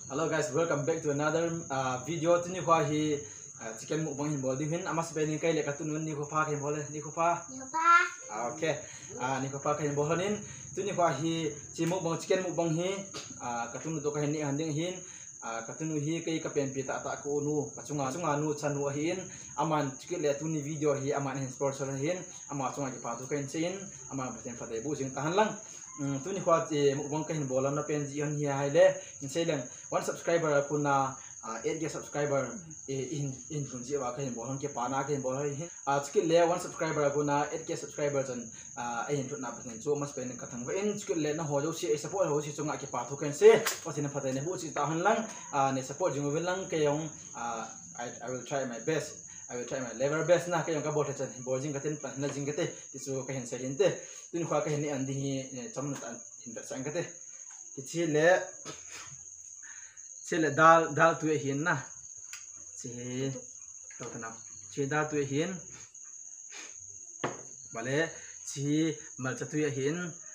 Hello guys, welcome back to another video. Tuni kwa hi chicken mukbang hin bol din amas spelling kai le katun ni ko pa kai bol ni ko pa. Okay. Ni ko pa kai bol nin tuni kwa hi chi mukbang chicken mukbang hi katun to kai ni handing hin katun hi kai ka pen pi ta ko nu kachunga nu chanu hin aman chicken le tuni video hi aman hin sponsor hin ama chunga ki pa to kai chin ama paten fa dai bu jing tahan lang tuni kwa mukbang kai bol na pen ji han hi hai le in seleng one subscriber kuna 8 subscriber in kunji wa kai bol ke pana kai bol hi chicken le one subscriber kuna 8 subscriber jan in tut na paten so mas pen ka thang in chicken le na ho jo si support ho si chunga ki pa to kan se patin fa dai ne bu si tahan lang ne support jing wi lang kai yong I will try my best. I will try my level best na kayong kabot sa boarding katin pa na jing kate isu kahin sa hinte tin kwa kahin ni andi cham na hinda sang kate chile dal tu hin na chi to kana chi dal tu hin bale chi mal cha tu hin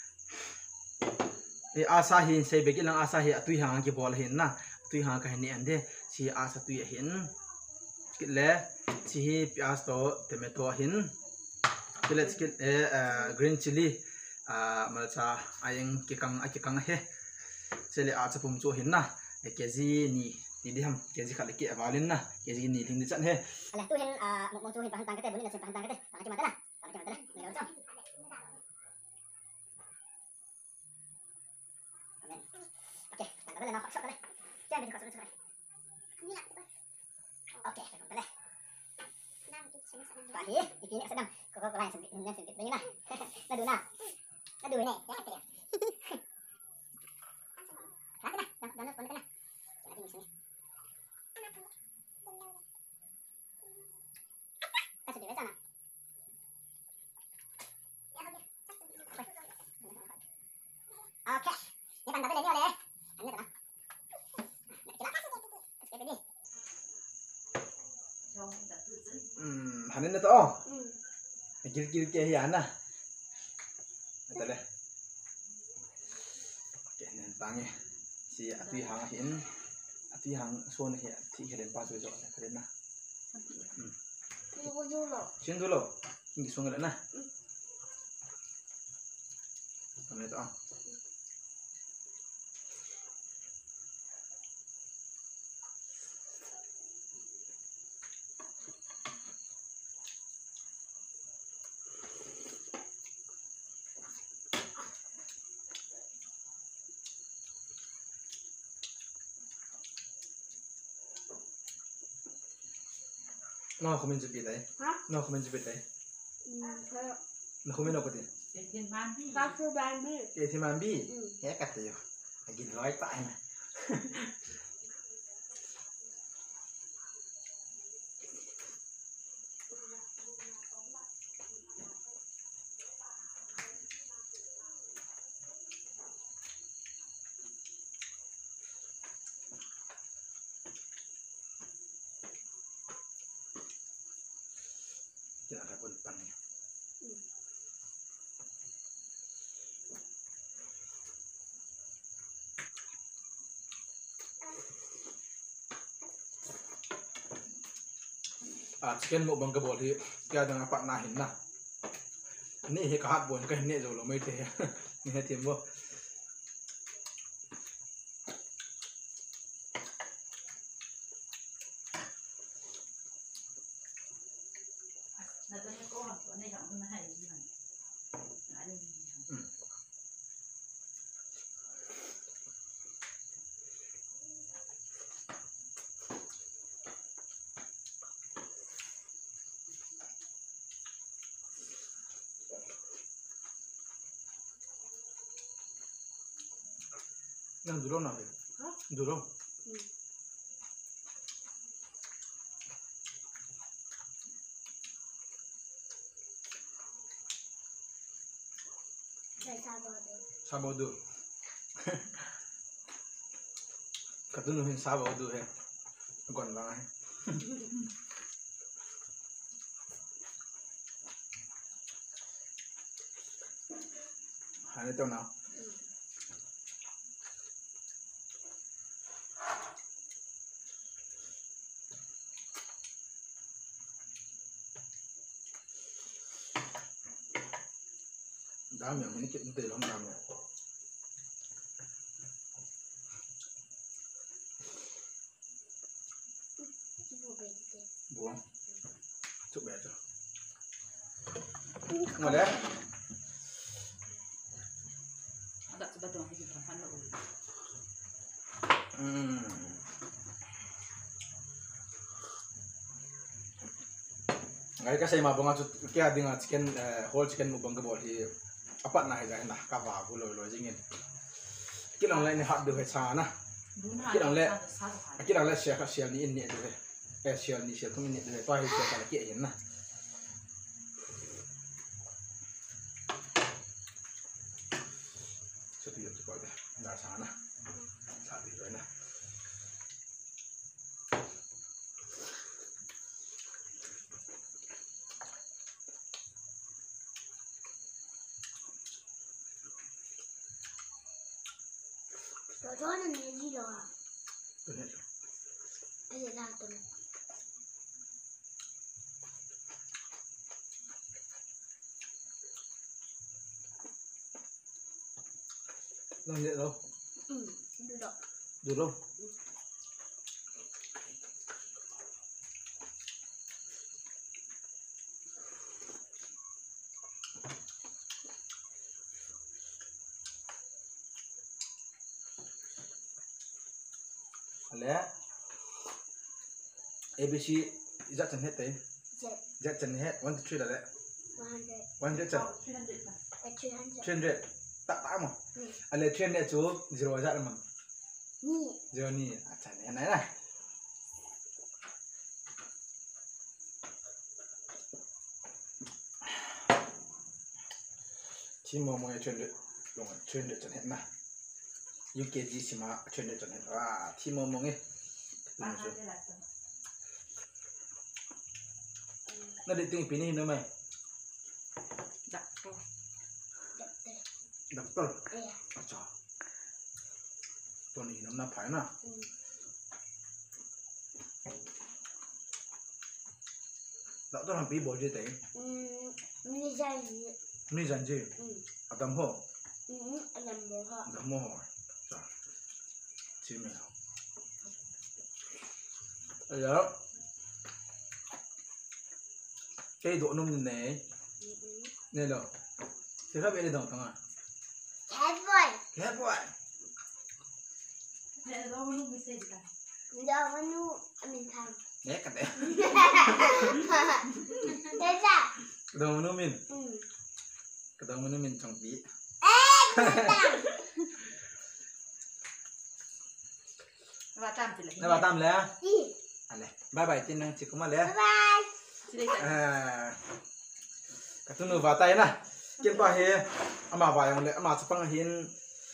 e asa hin sei beki lang asa hi atui hang ki bol hin na tui hang kahin ni ande chi asa tu hin le chi pias to tomato hin chile chicken green chili malcha ayeng kikang he chile a chapum chu hin na kg ni diham kg khale ki awalin na kg ni thing ni chan he ala tu hin mo chu hin pahan tang kate buni na pahan tang kate tang ki matala ni ro cham amen okay tang kate na khot kate jam bi khot kate ni la okay kate Pagi, ini sedang kok lain sempit begini nah. Nadu ne, ya kata ya. Nanti nah, dan pun kena. Nanti misalnya. Kasih dia sana. Oke, ini kan tapi oleh. Ini tenang. hanin na to gil ke hi ana tale kenan pange si atui hang son he thi helen pa so jo kare na sin dulo hingi songal na kame to no komen jepit ai no komen jepit ai no komen no kote ke thi man bi ya kat yo agin loi tai ma tidak ada pun pannya chicken một bằng cái bộ thì cái đang bạn nào hình nào nè hết cả hạt buồn cái nè rồi là mấy thế nè tiền vô yang dulu nak dulu sabodo katun hin sabodo he gon bang he hane to na Kami yang ini kita belum kami. Buang. Coba aja. Mana? Agak sebab tu kita kan nak. Ngai kasi mabong at kaya dengan chicken whole chicken mubang ke bawah apa nah aja nah kapa aku lo jingin. Kita orang lain hot dua sana. Kita orang lain share ni ini dua. Share ni share tu ini dua. Tuai share kalau kita ini nah. Satu itu kau dah dah sana. Satu itu nah. 저는 내지러 와. Benar. 이제 나도. Làm vậy đâu? được rồi. Được đâu? Lẽ ABC dắt chân hết đấy. Dắt chân hết 1 2 3 là đấy. 100 chân. 300 tak mà. Anh lấy 300 chú 0 dắt mà. 0 ni. Acha này này. Chỉ mong mong 300 luôn 300 chân hết mà. UKG sih mah 300 chân hết. Wah, chỉ mong mong ấy. Nó định tiếng pin nữa mày. Đập tơ. Acha. Tuần này nó phải nè. Đập tơ làm bí bò gì thế? Ni dàn gì? Adam ho. Adam ho. Cha. Chỉ mày. Đó. Cái độ nung này này rồi thì các bạn đi đâu thằng à? Kẹp vậy. Nè đâu có lúc mới xây được. Đâu có nu mình thằng. Nhé cái đấy. Thế sao? Cái đầu nó mình. Cái đầu nó mình chẳng bí. Và tam thì là. Nó vào tam lẽ. Anh này. Bye bye tin năng chỉ có mà lẽ. Bye bye. Cái thứ nữa vào tay nè. Kiếm qua he. Mà vào yang lẽ mà chụp bằng hin.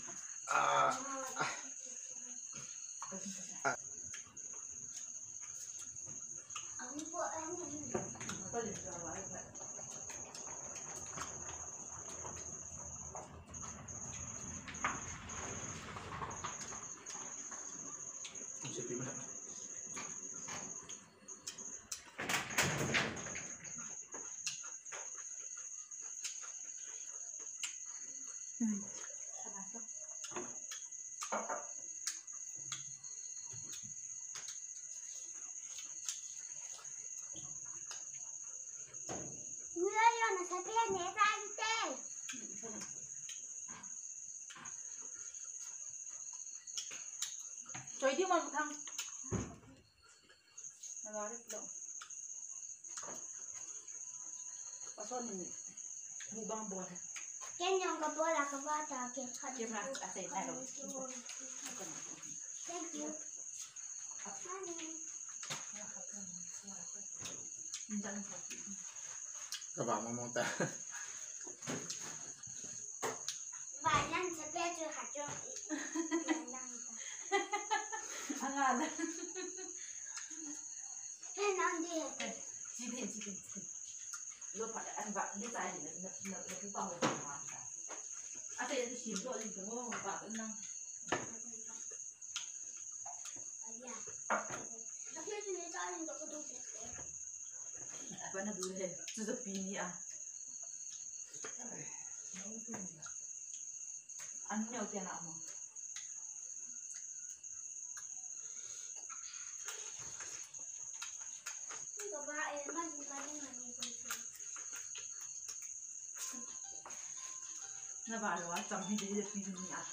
Chơi đi mà một thằng. Nó nói được đâu. Có son mình mua băng bò thôi. Cái nhông có bố là có bó trò kìa. Kiếm ra à thế này rồi. Thank you. Các bạn mong ta. Vài năm sẽ bé chưa hạt cho. Ăn à đấy. Thế nó đi. Chi tiền. Lúc phải ăn vặt đi dài thì nó cũng bao rồi mà. À thế thì chín rồi thì đúng không? Vặt vẫn năng. Vẫn là đuôi hết. Chứ giật pin đi à. ăn nhiều tiền nào mà nó vào rồi chồng đi để đi nhà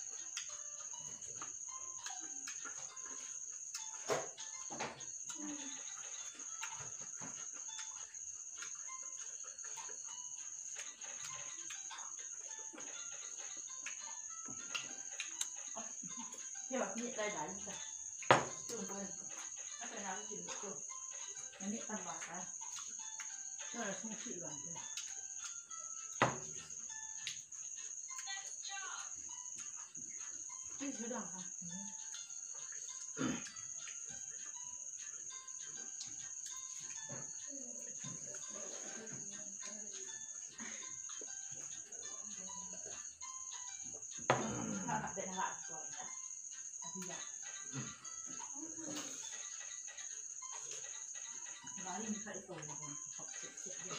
thế mà nhẹ tay đá đi cả tôi nó phải làm gì nữa cơ nó nhẹ tay vào cái đó là không chịu làm được cái thứ đó hả để nó lại rồi nói đi phải rồi mà còn học chuyện được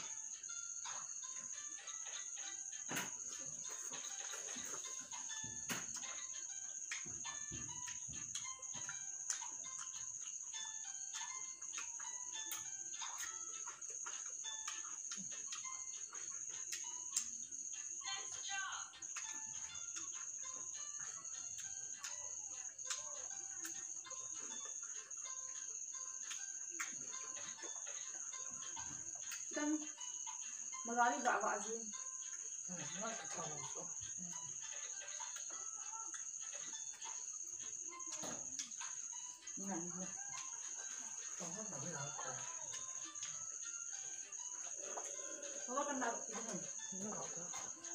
Kan magali gak gì? Nó sẽ không có. Này Không có nào nào. có con nào cái này Nó học đó.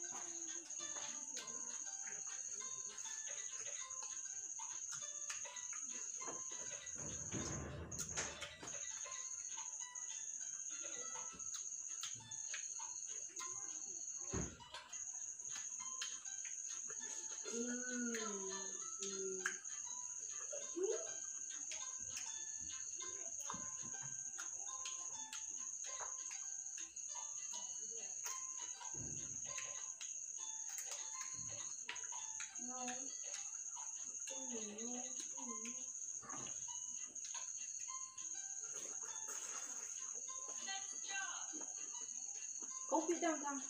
Kopi đâu thằng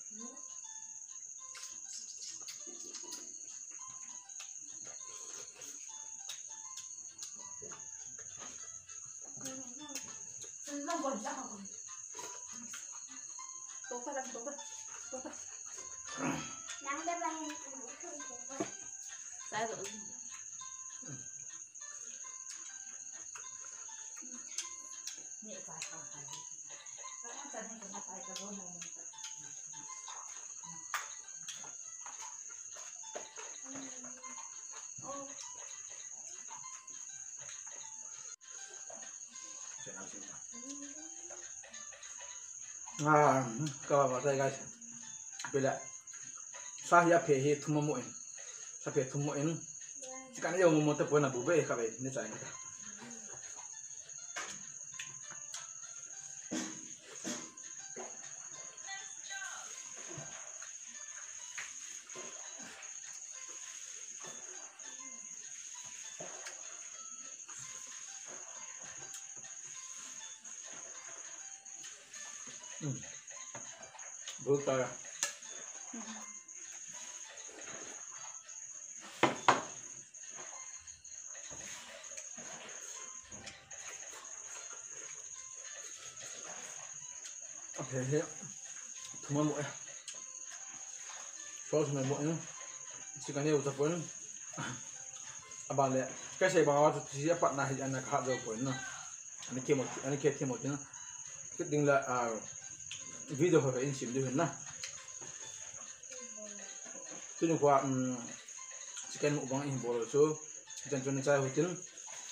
không còn sao tốt ra Nắng đây là hình không có sai rồi nhẹ phải không phải nó sẽ thành cái tay cái rốn này Các bạn thấy guys, bây giờ sao hiện phải hết thùng muỗng, sao phải thùng muỗng, chỉ cần nhiều muỗng tập quên là bù bê các bạn nên chạy người ta. Bữa tới thế thùng muỗng, cho thùng muỗng, chỉ cần nhiều tập quên, bạn lẽ cái gì bảo chỉ bắt này anh là khá rồi quên nữa, anh kia thêm một nữa, quyết định là video phải in xịn được na, cho nên qua chỉ cần một bằng in bộ số, chẳng cho nên sai hồi tin,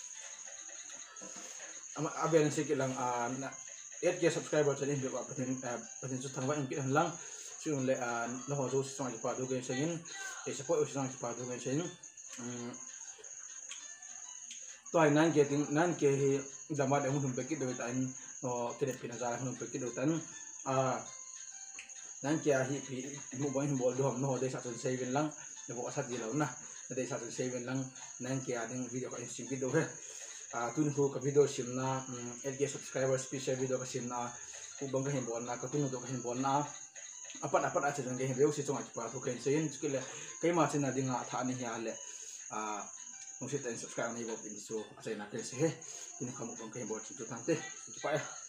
ama bên sẽ cái lang 8K subscriber cho nên việc patin số thằng bạn kia hàng lang, cho nên là nó họ số sang chỉ vào cái sinh để support ở sang chỉ vào cái sinh, tôi nan cái đam mê để muốn bê cái đồ tan, cái đẹp pin ra muốn bê cái đồ tan, nang kia hi phi mu bang hin bol do ham no de sa chun sei ben lang ne bo sa di lo na de sa chun sei ben lang nang kia ding video ka sim video he tun hu ka video sim na LG subscriber special video ka sim na ku bang ka hin bol na ka tun do ka hin bol na apat a chun ge hin reu si chong a pa thu kain sein skile kai ma chen na dinga tha ni ya le nong si ten subscribe ni bo pin so a chai na ke se he tin khamu bang ka hin bol chi tu tan te pa